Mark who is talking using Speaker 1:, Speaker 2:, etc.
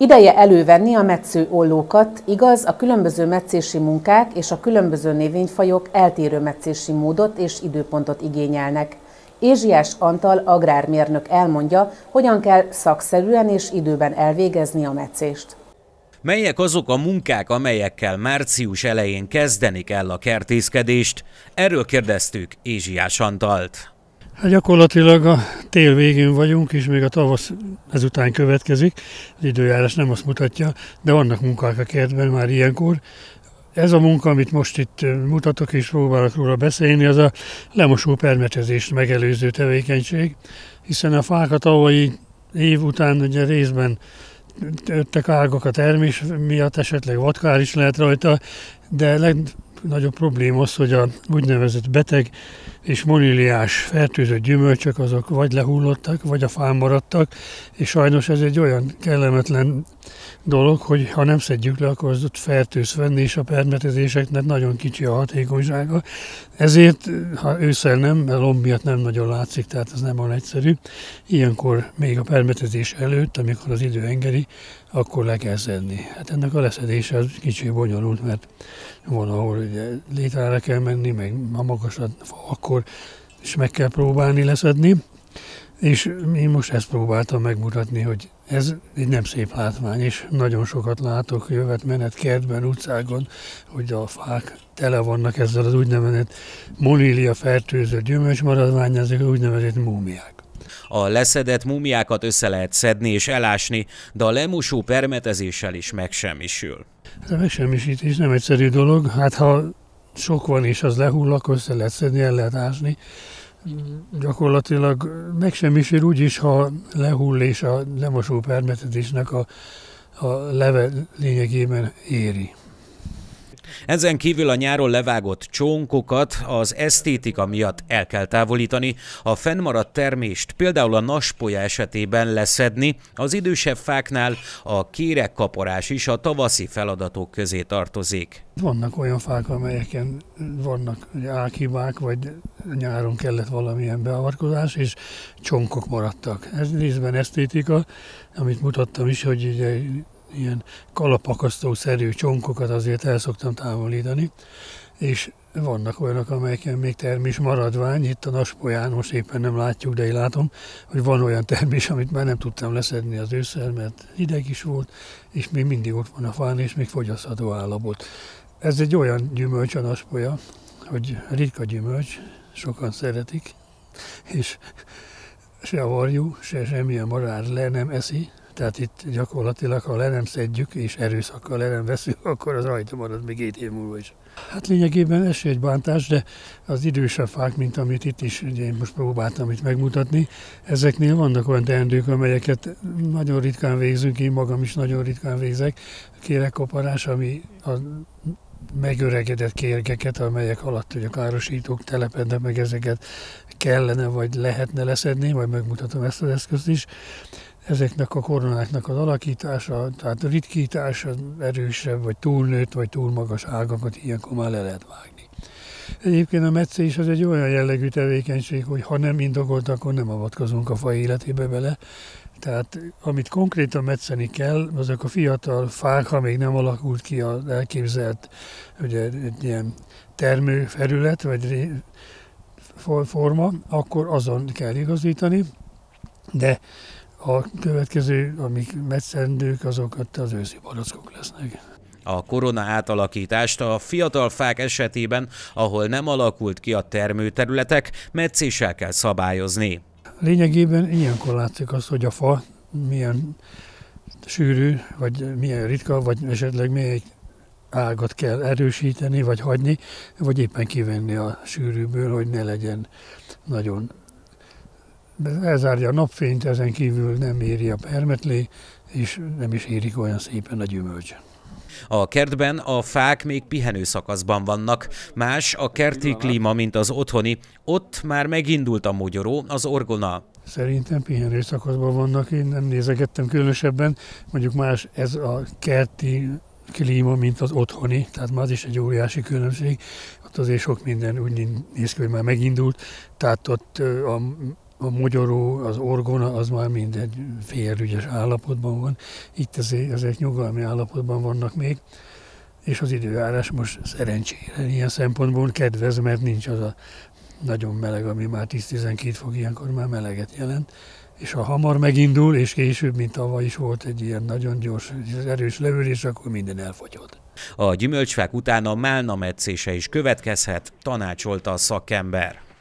Speaker 1: Ideje elővenni a metsző ollókat, igaz, a különböző metszési munkák és a különböző növényfajok eltérő metszési módot és időpontot igényelnek. Ézsiás Antal agrármérnök elmondja, hogyan kell szakszerűen és időben elvégezni a metszést.
Speaker 2: Melyek azok a munkák, amelyekkel március elején kezdeni kell a kertészkedést? Erről kérdeztük Ézsiás Antalt.
Speaker 3: Hát gyakorlatilag a tél végén vagyunk, és még a tavasz ezután következik. Az időjárás nem azt mutatja, de vannak munkák a kertben már ilyenkor. Ez a munka, amit most itt mutatok és próbálok róla beszélni, az a lemosó permetezést megelőző tevékenység, hiszen a fák a tavalyi év után ugye részben öttek ágak a termés miatt, esetleg vadkár is lehet rajta, de legnagyobb probléma az, hogy a úgynevezett beteg és moniliás fertőzött gyümölcsök azok vagy lehullottak, vagy a fán maradtak, és sajnos ez egy olyan kellemetlen dolog, hogy ha nem szedjük le, akkor az ott fertőz fenn, és a permetezéseknek nagyon kicsi a hatékonysága. Ezért, ha ősszel nem, mert lomb miatt nem nagyon látszik, tehát ez nem olyan egyszerű, ilyenkor még a permetezés előtt, amikor az idő engedi, akkor le kell szedni. Hát ennek a leszedése az kicsit bonyolult, mert van, ahol ugye létrára kell menni, meg ha magas a fa, akkor is meg kell próbálni leszedni. És én most ezt próbáltam megmutatni, hogy ez egy nem szép látvány, és nagyon sokat látok jövet-menet kertben, utcákon, hogy a fák tele vannak ezzel az úgynevezett monília fertőzött gyümölcsmaradvány, ezek az úgynevezett múmiák.
Speaker 2: A leszedett múmiákat össze lehet szedni és elásni, de a lemosó permetezéssel is megsemmisül.
Speaker 3: A megsemmisítés nem egyszerű dolog, hát ha sok van és az lehull, akkor össze lehet szedni, el lehet ásni. Gyakorlatilag megsemmisül úgy is, ha lehull és a lemosó permetezésnek a leve lényegében éri.
Speaker 2: Ezen kívül a nyáron levágott csonkokat az esztétika miatt el kell távolítani, a fennmaradt termést például a naspolya esetében leszedni, az idősebb fáknál a kéregkaparás is a tavaszi feladatok közé tartozik.
Speaker 3: Vannak olyan fák, amelyeken vannak ághibák, vagy nyáron kellett valamilyen beavatkozás, és csonkok maradtak. Ez részben esztétika, amit mutattam is, hogy ugye ilyen kalapakasztó-szerű csonkokat azért el szoktam távolítani, és vannak olyanok, amelyeken még termés maradvány, itt a naspolyán most éppen nem látjuk, de én látom, hogy van olyan termés, amit már nem tudtam leszedni az ősszel, mert hideg is volt, és még mindig ott van a fán, és még fogyasztható állapot. Ez egy olyan gyümölcs a naspolya, hogy ritka gyümölcs, sokan szeretik, és se a varjú, se semmilyen madár le nem eszi. Tehát itt gyakorlatilag, ha le nem szedjük és erőszakkal le nem veszünk, akkor az rajta marad még 2 év múlva is. Hát lényegében ez egy bántás, de az idősebb fák, mint amit itt is, ugye én most próbáltam itt megmutatni, ezeknél vannak olyan teendők, amelyeket nagyon ritkán végzünk, én magam is nagyon ritkán végzek. Kéregkaparás, ami a megöregedett kérgeket, amelyek alatt ugye károsítók telepednek meg, ezeket kellene vagy lehetne leszedni, majd megmutatom ezt az eszközt is. Ezeknek a koronáknak az alakítása, tehát a ritkítása erősebb, vagy túlnőtt, vagy túl magas ágakat ilyenkor már le lehet vágni. Egyébként a metszés az egy olyan jellegű tevékenység, hogy ha nem indokolt, akkor nem avatkozunk a fa életébe bele. Tehát amit konkrétan metszeni kell, azok a fiatal fák, ha még nem alakult ki az elképzelt ugye, egy ilyen termőfelület, vagy forma, akkor azon kell igazítani, de a következő, amik metszendők, azokat az őszi barackok lesznek.
Speaker 2: A korona átalakítást a fiatal fák esetében, ahol nem alakult ki a termőterületek, metszéssel kell szabályozni.
Speaker 3: Lényegében ilyenkor látszik az, hogy a fa milyen sűrű, vagy milyen ritka, vagy esetleg melyik ágat kell erősíteni, vagy hagyni, vagy éppen kivenni a sűrűből, hogy ne legyen nagyon elzárja a napfényt, ezen kívül nem éri a permetlé, és nem is érik olyan szépen a gyümölcs.
Speaker 2: A kertben a fák még pihenő szakaszban vannak, más a kerti klíma, mint az otthoni, ott már megindult a mogyoró, az orgona.
Speaker 3: Szerintem pihenő szakaszban vannak, én nem nézegettem különösebben, mondjuk más ez a kerti klíma, mint az otthoni, tehát már az is egy óriási különbség. Ott azért sok minden úgy néz ki, hogy már megindult, tehát ott A mogyoró, az orgona, az már mindegy félrügyes állapotban van. Itt ezek nyugalmi állapotban vannak még, és az időjárás most szerencsére ilyen szempontból kedvez, mert nincs az a nagyon meleg, ami már 10-12 fok, ilyenkor már meleget jelent. És ha hamar megindul, és később, mint tavaly is volt egy ilyen nagyon gyors, erős levülés, akkor minden elfogyott.
Speaker 2: A gyümölcsfák után a málna metszése is következhet, tanácsolta a szakember.